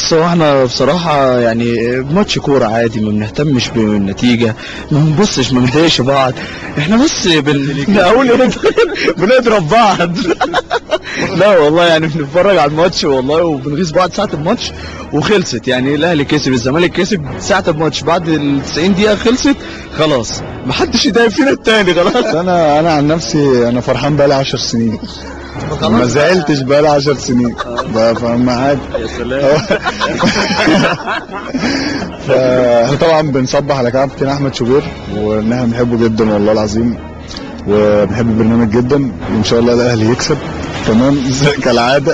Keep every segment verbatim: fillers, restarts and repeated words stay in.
بص، هو احنا بصراحة يعني ماتش كورة عادي، ما بنهتمش بالنتيجة، ما بنبصش، ما بنضايقش بعض، احنا بس بن اقول ايه بنضرب بعض. لا والله يعني بنتفرج على الماتش والله، وبنغيظ بعض ساعة الماتش وخلصت. يعني الاهلي كسب، الزمالك كسب، ساعة الماتش بعد ال تسعين دقيقة خلصت خلاص، محدش يضايق فينا التاني خلاص. انا انا عن نفسي انا فرحان بقالي عشر سنين، ما زعلتش بقالي عشر سنين، فاهم عادي. يا سلام. فاحنا طبعا بنصبح على كابتن احمد شوبير، وان احنا بنحبه جدا والله العظيم، وبنحب البرنامج جدا، وان شاء الله الاهلي يكسب تمام زي كالعاده.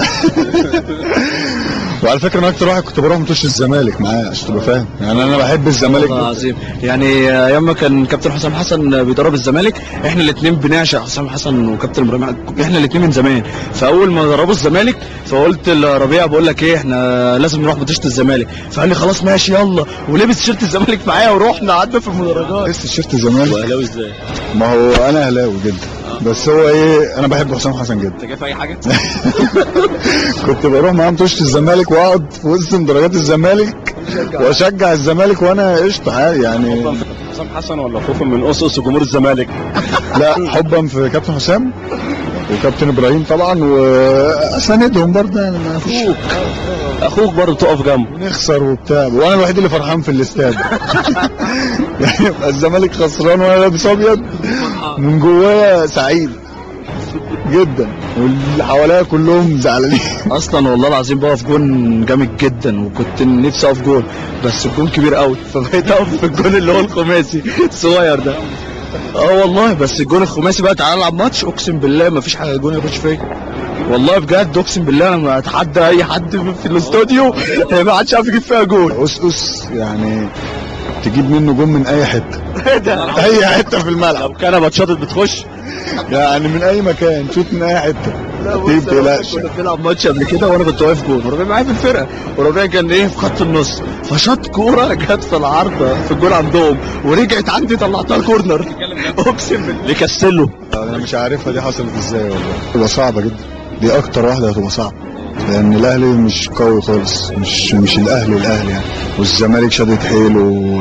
وعلى فكره انا اكتر واحد كنت بروح ماتش الزمالك معاه عشان تبقى فاهم، يعني انا بحب الزمالك والله العظيم. يعني ايام ما كان كابتن حسام حسن بيدرب الزمالك، احنا الاثنين بنعشق حسام حسن وكابتن ابراهيم، احنا الاثنين من زمان. فاول ما دربوا الزمالك فقلت لربيع بقول لك ايه، احنا لازم نروح ماتشات الزمالك، فقال لي خلاص ماشي يلا، ولبس تيشيرت الزمالك معايا ورحنا قعدنا في المدرجات. لبس تيشيرت الزمالك. واهلاوي ازاي؟ ما هو انا اهلاوي جدا، بس هو ايه، انا بحب حسام حسن جدا. انت جاي في اي حاجه؟ كنت بروح معاه ماتشات الزمالك واقعد في وسط مدرجات الزمالك واشجع الزمالك وانا قشطه عادي يعني. حبا في حسام حسن ولا خوفا من قصص جمهور الزمالك؟ لا، حبا في كابتن حسام وكابتن ابراهيم طبعا، واساندهم برضه يعني، ما فيش. اخوك اخوك برضه تقف جنبه. نخسر وبتاع، وانا الوحيد اللي فرحان في الاستاد. يعني يبقى الزمالك خسران وانا لابس ابيض، من جوايا سعيد جدا، واللي حواليا كلهم زعلانين. اصلا والله العظيم بقف جون جامد جدا، وكنت نفسي اقف جون بس الجون كبير قوي، فبقيت اقف في الجون اللي هو الخماسي الصغير ده. اه والله، بس الجون الخماسي بقى تعالى العب ماتش، اقسم بالله ما فيش حاجه جون يخش فيا والله بجد، اقسم بالله انا ما اتحدى اي حد في الاستوديو ما حدش عارف يجيب فيها جون. اس اس يعني تجيب منه جون من اي حته. اي حته في الملعب، كان ماتشات بتخش يعني من اي مكان، شوت من اي حته. لا بص، كنا بنلعب ماتش قبل كده وانا كنت واقف جون، وربيع معايا في الفرقه، وربيع كان ايه في خط النص، فشاط كوره جت في العارضه في الجون عندهم، ورجعت عندي طلعتها الكورنر. اقسم بالله لكسله. انا مش عارفها دي حصلت ازاي والله، تبقى صعبه جدا، دي اكتر واحده هتبقى صعبه، لان الاهلي مش قوي خالص، مش مش الاهلي الاهلي يعني، والزمالك شدت حيله و...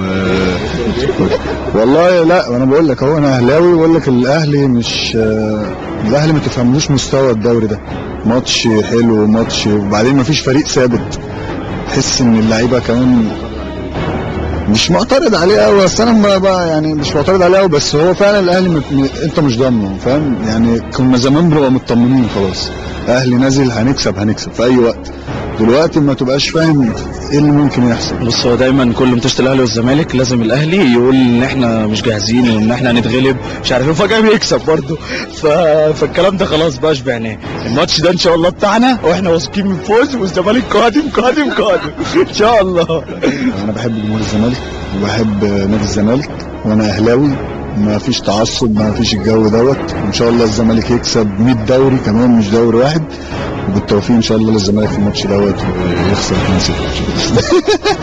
والله لا، انا بقول لك اهو، انا اهلاوي بقول لك الاهلي مش الاهلي ما تفهملوش مستوى الدوري ده، ماتش حلو ماتش، وبعدين ما فيش فريق ثابت، تحس ان اللعيبه كمان مش معترض عليه قوي، بس انا بقى يعني مش معترض عليه قوي، بس هو فعلا الاهلي م... انت مش ضامنه، فاهم يعني، كنا زمان بنبقى مطمنين خلاص، اهلي نازل هنكسب هنكسب في اي وقت، دلوقتي ما تبقاش فاهم ايه اللي ممكن يحصل. بص، هو دايما كل ماتشات الاهلي والزمالك لازم الاهلي يقول ان احنا مش جاهزين وان احنا هنتغلب مش عارف ايه، وفجاه بيكسب برضه، ف... فالكلام ده خلاص بقى شبعناه. الماتش ده ان شاء الله بتاعنا، واحنا واثقين من فوز، والزمالك قادم قادم قادم ان شاء الله. انا بحب جمهور الزمالك وبحب نادي الزمالك، وانا اهلاوي، ما فيش تعصب، ما فيش الجو دوت، ان شاء الله الزمالك يكسب مية دوري كمان مش دوري واحد، وبالتوفيق ان شاء الله للزمالك في الماتش دوت ويخسر اتنين صفر.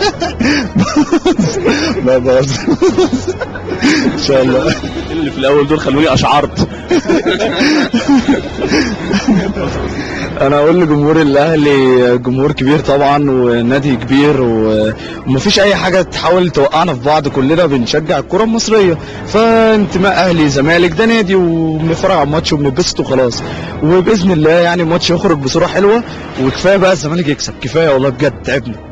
لا بهزر ان شاء الله. اللي في الاول دول خلوني اشعرت. انا اقول لجمهور الاهلي جمهور كبير طبعا ونادي كبير، ومفيش اي حاجه تحاول توقعنا في بعض، كلنا بنشجع الكره المصريه، فانتماء اهلي زمالك ده نادي، وبنتفرج على الماتش وبنبسط وخلاص، وباذن الله يعني الماتش يخرج بصوره حلوه، وكفايه بقى الزمالك يكسب، كفايه والله بجد تعبنا.